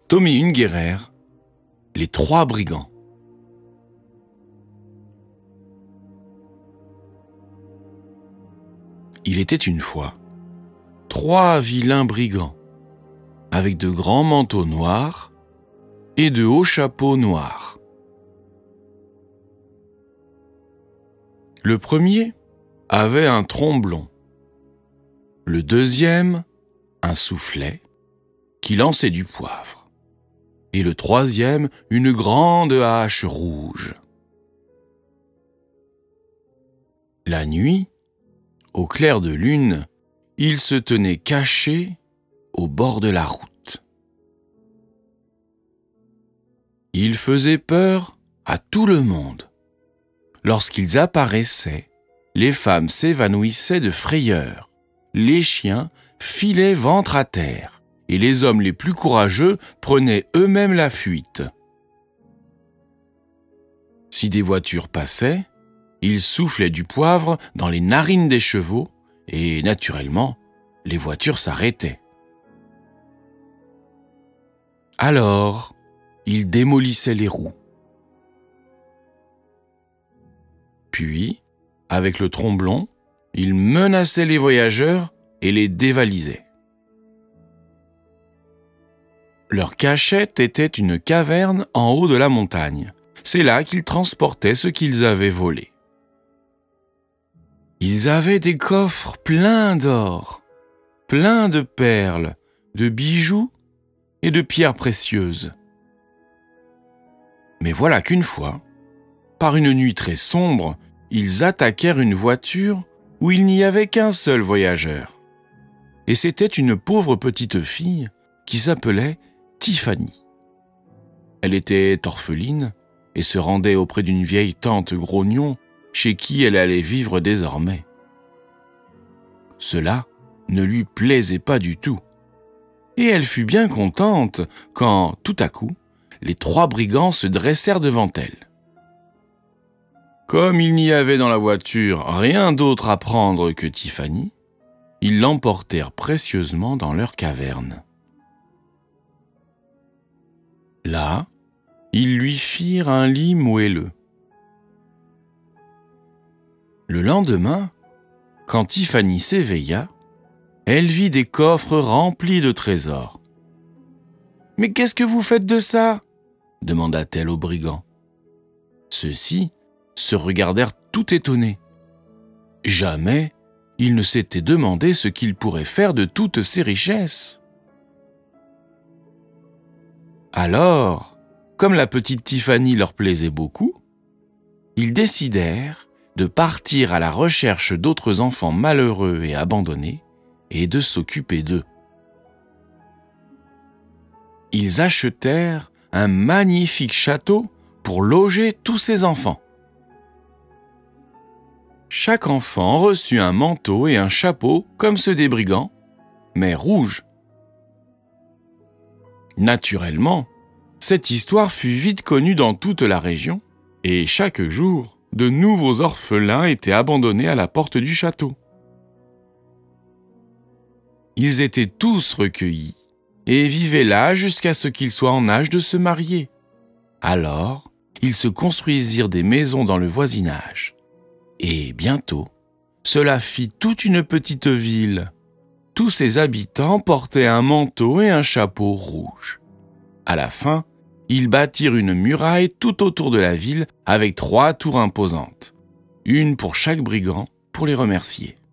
Tommy Ungerer, les 3 brigands. Il était une fois 3 vilains brigands, avec de grands manteaux noirs et de hauts chapeaux noirs. Le premier avait un tromblon, le deuxième un soufflet qui lançait du poivre, et le troisième une grande hache rouge. La nuit, au clair de lune, ils se tenaient cachés au bord de la route. Ils faisaient peur à tout le monde. Lorsqu'ils apparaissaient, les femmes s'évanouissaient de frayeur, les chiens filaient ventre à terre, et les hommes les plus courageux prenaient eux-mêmes la fuite. Si des voitures passaient, ils soufflaient du poivre dans les narines des chevaux et, naturellement, les voitures s'arrêtaient. Alors, ils démolissaient les roues. Puis, avec le tromblon, ils menaçaient les voyageurs et les dévalisaient. Leur cachette était une caverne en haut de la montagne. C'est là qu'ils transportaient ce qu'ils avaient volé. Ils avaient des coffres pleins d'or, pleins de perles, de bijoux et de pierres précieuses. Mais voilà qu'une fois, par une nuit très sombre, ils attaquèrent une voiture où il n'y avait qu'un seul voyageur. Et c'était une pauvre petite fille qui s'appelait Tiffany. Elle était orpheline et se rendait auprès d'une vieille tante grognon chez qui elle allait vivre désormais. Cela ne lui plaisait pas du tout. Et elle fut bien contente quand, tout à coup, les 3 brigands se dressèrent devant elle. Comme il n'y avait dans la voiture rien d'autre à prendre que Tiffany, ils l'emportèrent précieusement dans leur caverne. Là, ils lui firent un lit moelleux. Le lendemain, quand Tiffany s'éveilla, elle vit des coffres remplis de trésors. « Mais qu'est-ce que vous faites de ça ?» demanda-t-elle aux brigands. Ceux-ci se regardèrent tout étonnés. Jamais ils ne s'étaient demandé ce qu'ils pourraient faire de toutes ces richesses. Alors, comme la petite Tiffany leur plaisait beaucoup, ils décidèrent de partir à la recherche d'autres enfants malheureux et abandonnés et de s'occuper d'eux. Ils achetèrent un magnifique château pour loger tous ces enfants. Chaque enfant reçut un manteau et un chapeau comme ceux des brigands, mais rouges. Naturellement, cette histoire fut vite connue dans toute la région, et chaque jour, de nouveaux orphelins étaient abandonnés à la porte du château. Ils étaient tous recueillis et vivaient là jusqu'à ce qu'ils soient en âge de se marier. Alors, ils se construisirent des maisons dans le voisinage. Et bientôt, cela fit toute une petite ville. Tous ses habitants portaient un manteau et un chapeau rouge. À la fin, ils bâtirent une muraille tout autour de la ville avec 3 tours imposantes, une pour chaque brigand pour les remercier.